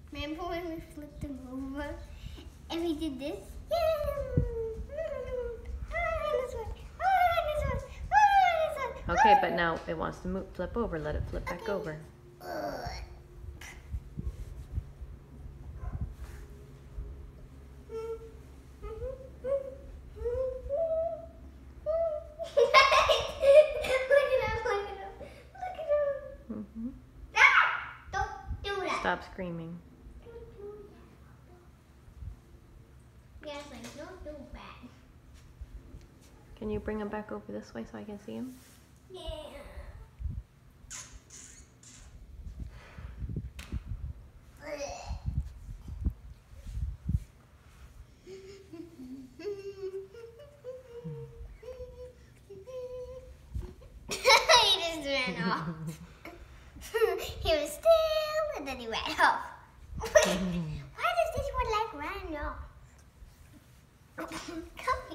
Remember when we flipped him over and we did this? Okay, but now it wants to move, flip over. Let it flip back over. Stop screaming. Yes, like, don't do that. Can you bring him back over this way so I can see him? Yeah. He just ran off. He was still, and then he ran off. Why does this one like run off? Come